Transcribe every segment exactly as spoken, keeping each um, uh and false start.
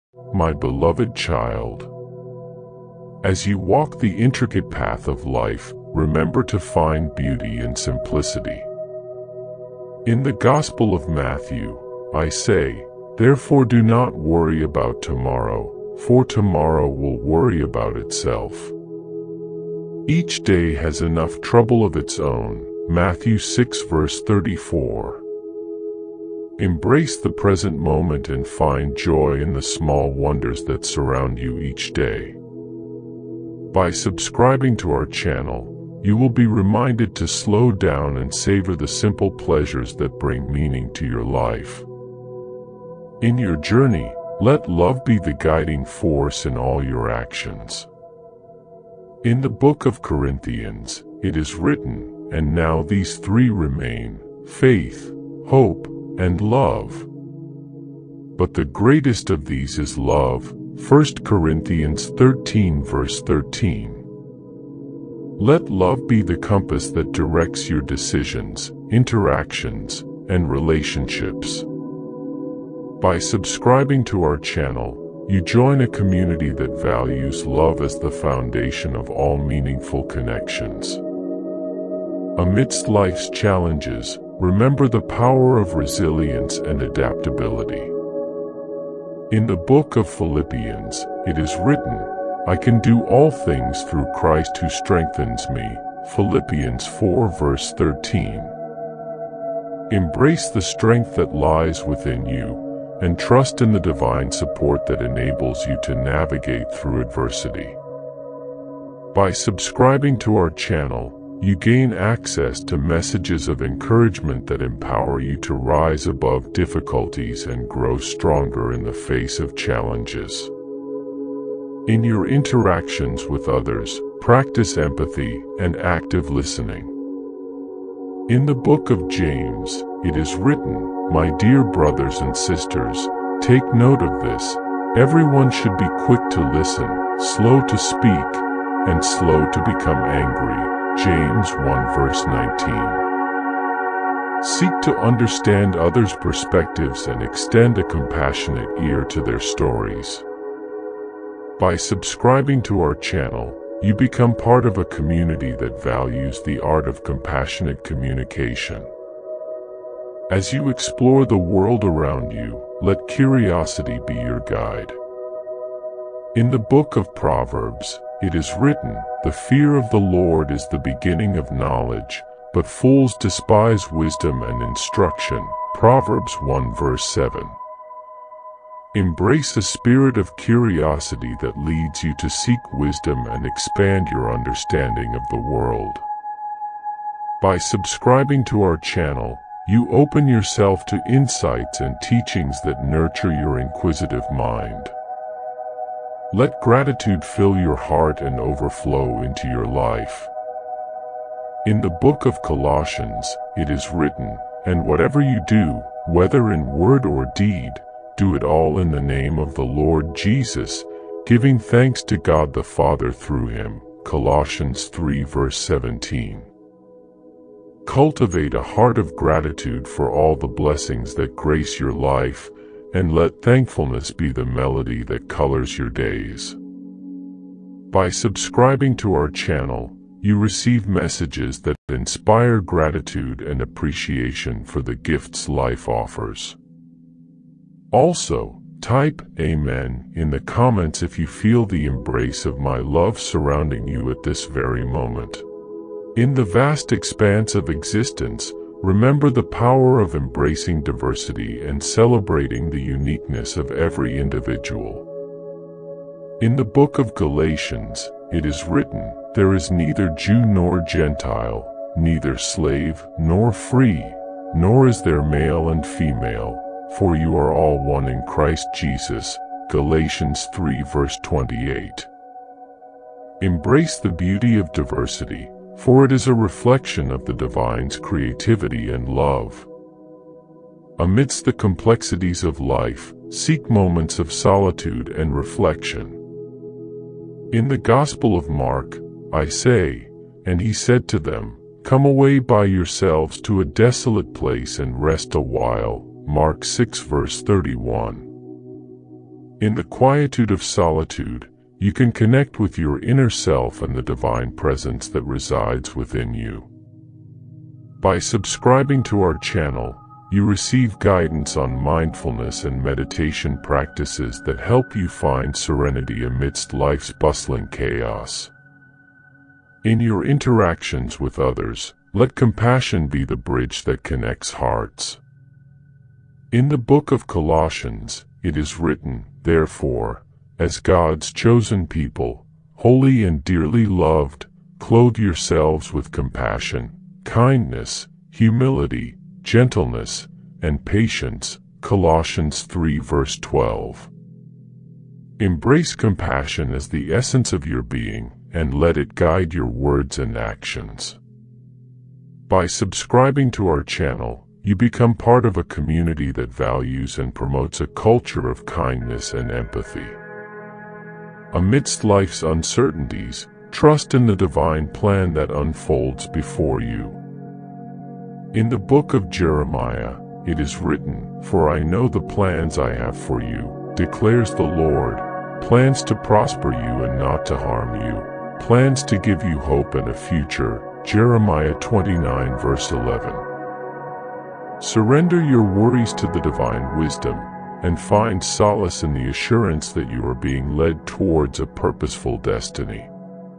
My beloved child, as you walk the intricate path of life, remember to find beauty in simplicity. In the Gospel of Matthew, I say, therefore do not worry about tomorrow, for tomorrow will worry about itself. Each day has enough trouble of its own. Matthew six verse thirty-four. Embrace the present moment and find joy in the small wonders that surround you each day. By subscribing to our channel, you will be reminded to slow down and savor the simple pleasures that bring meaning to your life. In your journey, let love be the guiding force in all your actions. In the book of Corinthians, it is written, and now these three remain, faith, hope, and love. But the greatest of these is love. First Corinthians thirteen verse thirteen. Let love be the compass that directs your decisions, interactions, and relationships. By subscribing to our channel, you join a community that values love as the foundation of all meaningful connections. Amidst life's challenges, remember the power of resilience and adaptability. In the book of Philippians, it is written, I can do all things through Christ who strengthens me. Philippians four verse thirteen. Embrace the strength that lies within you, and trust in the divine support that enables you to navigate through adversity. By subscribing to our channel, you gain access to messages of encouragement that empower you to rise above difficulties and grow stronger in the face of challenges. In your interactions with others, practice empathy and active listening. In the book of James, it is written, my dear brothers and sisters, take note of this. Everyone should be quick to listen, slow to speak, and slow to become angry. James one verse nineteen. Seek to understand others' perspectives and extend a compassionate ear to their stories. By subscribing to our channel, you become part of a community that values the art of compassionate communication. As you explore the world around you, let curiosity be your guide. In the book of Proverbs, it is written, the fear of the Lord is the beginning of knowledge, but fools despise wisdom and instruction. Proverbs one verse seven. Embrace a spirit of curiosity that leads you to seek wisdom and expand your understanding of the world. By subscribing to our channel, you open yourself to insights and teachings that nurture your inquisitive mind. Let gratitude fill your heart and overflow into your life. In the book of Colossians, it is written, and whatever you do, whether in word or deed, do it all in the name of the Lord Jesus, giving thanks to God the Father through him. Colossians three verse seventeen. Cultivate a heart of gratitude for all the blessings that grace your life, and let thankfulness be the melody that colors your days. By subscribing to our channel, you receive messages that inspire gratitude and appreciation for the gifts life offers. Also, type Amen in the comments if you feel the embrace of my love surrounding you at this very moment. In the vast expanse of existence, remember the power of embracing diversity and celebrating the uniqueness of every individual. In the book of Galatians, it is written, there is neither Jew nor Gentile, neither slave nor free, nor is there male and female, for you are all one in Christ Jesus. Galatians three verse twenty-eight. Embrace the beauty of diversity, for it is a reflection of the divine's creativity and love. Amidst the complexities of life, seek moments of solitude and reflection. In the Gospel of Mark, I say, and he said to them, come away by yourselves to a desolate place and rest a while. Mark six verse thirty-one. In the quietude of solitude, you can connect with your inner self and the divine presence that resides within you. By subscribing to our channel, you receive guidance on mindfulness and meditation practices that help you find serenity amidst life's bustling chaos. In your interactions with others, let compassion be the bridge that connects hearts. In the book of Colossians, it is written, "Therefore, as God's chosen people, holy and dearly loved, clothe yourselves with compassion, kindness, humility, gentleness, and patience." Colossians three verse twelve. Embrace compassion as the essence of your being, and let it guide your words and actions. By subscribing to our channel, you become part of a community that values and promotes a culture of kindness and empathy. Amidst life's uncertainties, trust in the divine plan that unfolds before you. In the book of Jeremiah, it is written, "For I know the plans I have for you, declares the Lord, plans to prosper you and not to harm you, plans to give you hope and a future." Jeremiah twenty-nine verse eleven. Surrender your worries to the divine wisdom, and find solace in the assurance that you are being led towards a purposeful destiny.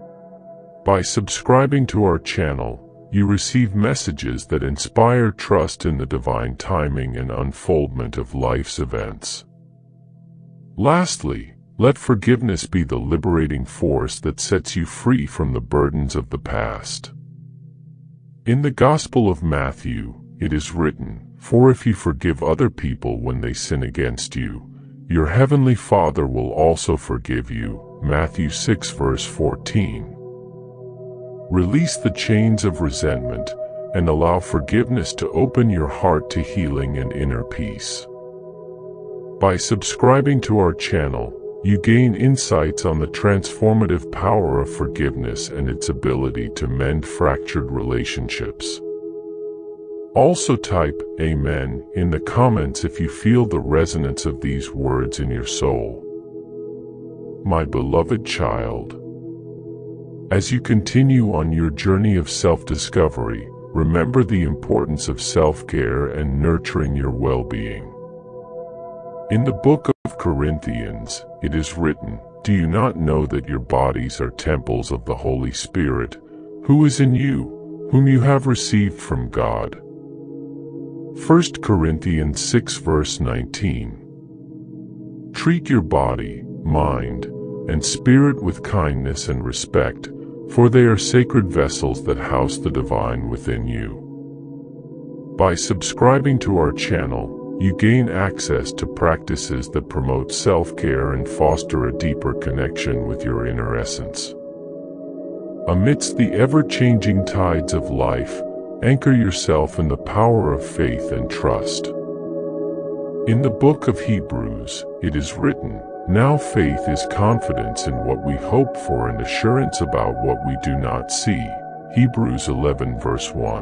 By subscribing to our channel, you receive messages that inspire trust in the divine timing and unfoldment of life's events. Lastly, let forgiveness be the liberating force that sets you free from the burdens of the past. In the Gospel of Matthew, it is written, "For if you forgive other people when they sin against you, your heavenly Father will also forgive you." Matthew six verse fourteen. Release the chains of resentment, and allow forgiveness to open your heart to healing and inner peace. By subscribing to our channel, you gain insights on the transformative power of forgiveness and its ability to mend fractured relationships. Also type "Amen" in the comments if you feel the resonance of these words in your soul. My beloved child, as you continue on your journey of self-discovery, remember the importance of self-care and nurturing your well-being. In the book of Corinthians, it is written, "Do you not know that your bodies are temples of the Holy Spirit, who is in you, whom you have received from God?" First Corinthians six verse nineteen. Treat your body, mind, and spirit with kindness and respect, for they are sacred vessels that house the divine within you. By subscribing to our channel, you gain access to practices that promote self-care and foster a deeper connection with your inner essence. Amidst the ever-changing tides of life, anchor yourself in the power of faith and trust. In the book of Hebrews, it is written, "Now faith is confidence in what we hope for and assurance about what we do not see." Hebrews eleven verse one.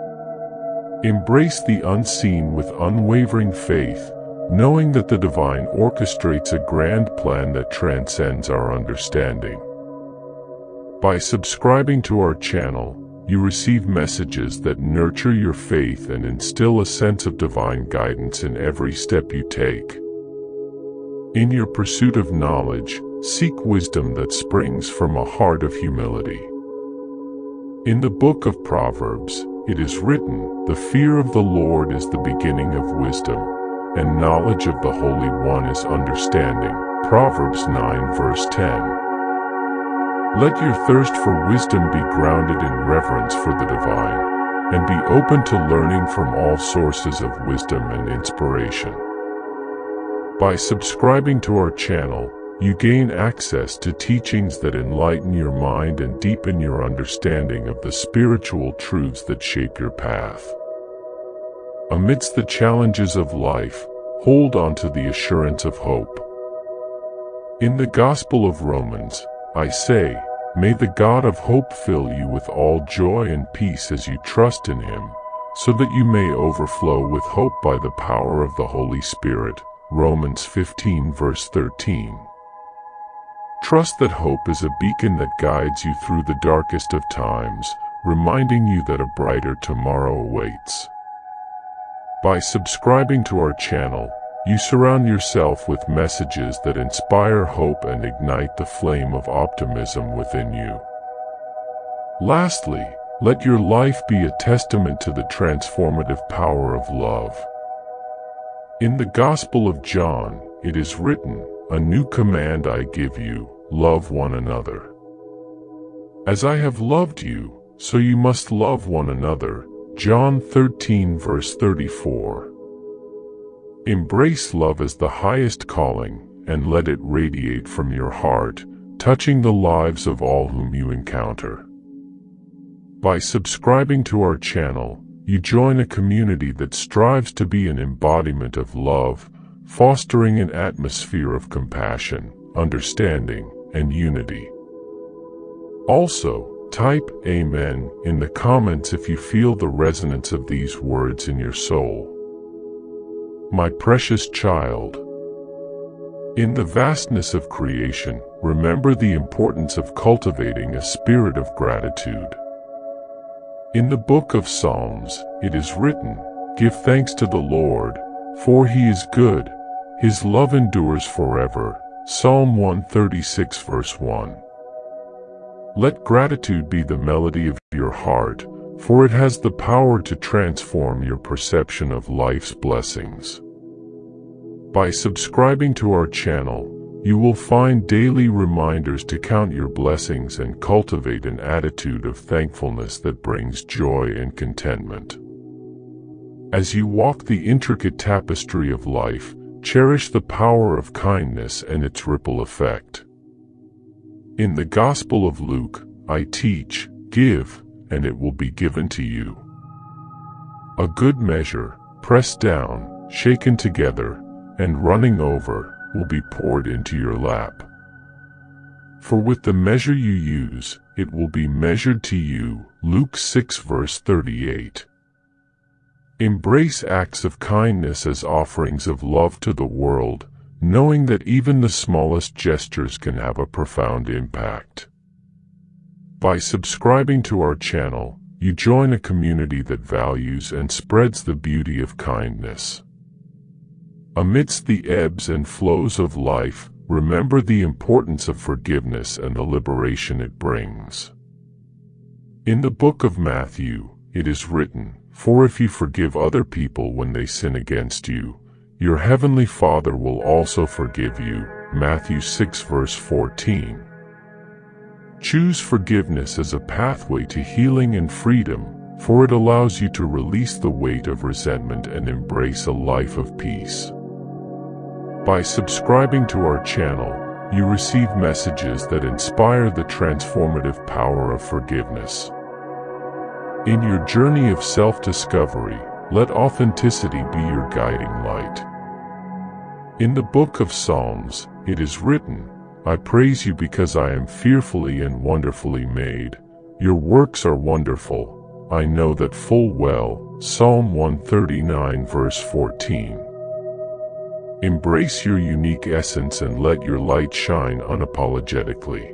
Embrace the unseen with unwavering faith, knowing that the divine orchestrates a grand plan that transcends our understanding. By subscribing to our channel, you receive messages that nurture your faith and instill a sense of divine guidance in every step you take. In your pursuit of knowledge, seek wisdom that springs from a heart of humility. In the book of Proverbs, it is written, "The fear of the Lord is the beginning of wisdom, and knowledge of the Holy One is understanding." Proverbs nine verse ten. Let your thirst for wisdom be grounded in reverence for the divine, and be open to learning from all sources of wisdom and inspiration. By subscribing to our channel, you gain access to teachings that enlighten your mind and deepen your understanding of the spiritual truths that shape your path. Amidst the challenges of life, hold on to the assurance of hope. In the Gospel of Romans, I say, may the God of hope fill you with all joy and peace as you trust in Him, so that you may overflow with hope by the power of the Holy Spirit. Romans fifteen verse thirteen. Trust that hope is a beacon that guides you through the darkest of times, reminding you that a brighter tomorrow awaits. By subscribing to our channel, you surround yourself with messages that inspire hope and ignite the flame of optimism within you. Lastly, let your life be a testament to the transformative power of love. In the Gospel of John, it is written, "A new command I give you, love one another. As I have loved you, so you must love one another." John thirteen verse thirty-four. Embrace love as the highest calling, and let it radiate from your heart, touching the lives of all whom you encounter. By subscribing to our channel, you join a community that strives to be an embodiment of love, fostering an atmosphere of compassion, understanding, and unity. Also, type Amen in the comments if you feel the resonance of these words in your soul. My precious child, in the vastness of creation, remember the importance of cultivating a spirit of gratitude. In the book of Psalms, it is written, "Give thanks to the Lord, for he is good, his love endures forever." Psalm one thirty-six verse one. Let gratitude be the melody of your heart, for it has the power to transform your perception of life's blessings. By subscribing to our channel, you will find daily reminders to count your blessings and cultivate an attitude of thankfulness that brings joy and contentment. As you walk the intricate tapestry of life, cherish the power of kindness and its ripple effect. In the Gospel of Luke, I teach, give, and it will be given to you. A good measure, pressed down, shaken together, and running over, will be poured into your lap. For with the measure you use, it will be measured to you. Luke six verse thirty-eight. Embrace acts of kindness as offerings of love to the world, knowing that even the smallest gestures can have a profound impact. By subscribing to our channel, you join a community that values and spreads the beauty of kindness. Amidst the ebbs and flows of life, remember the importance of forgiveness and the liberation it brings. In the book of Matthew, it is written, "For if you forgive other people when they sin against you, your heavenly Father will also forgive you." Matthew six verse fourteen. Choose forgiveness as a pathway to healing and freedom, for it allows you to release the weight of resentment and embrace a life of peace. By subscribing to our channel, you receive messages that inspire the transformative power of forgiveness. In your journey of self-discovery, let authenticity be your guiding light. In the book of Psalms, it is written, "I praise you because I am fearfully and wonderfully made. Your works are wonderful. I know that full well." Psalm one thirty-nine verse fourteen. Embrace your unique essence and let your light shine unapologetically.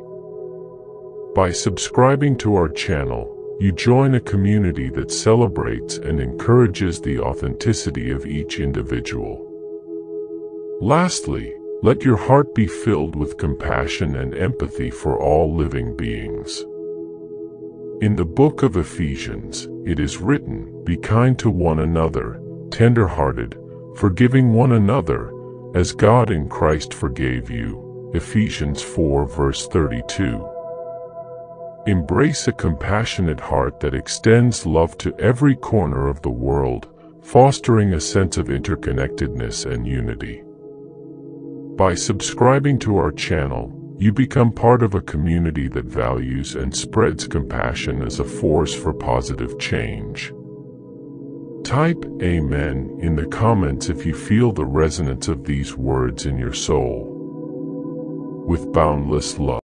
By subscribing to our channel, you join a community that celebrates and encourages the authenticity of each individual. Lastly, let your heart be filled with compassion and empathy for all living beings. In the book of Ephesians, it is written, "Be kind to one another, tender-hearted, forgiving one another, as God in Christ forgave you." Ephesians four verse thirty-two. Embrace a compassionate heart that extends love to every corner of the world, fostering a sense of interconnectedness and unity. By subscribing to our channel, you become part of a community that values and spreads compassion as a force for positive change. Type Amen in the comments if you feel the resonance of these words in your soul. With boundless love.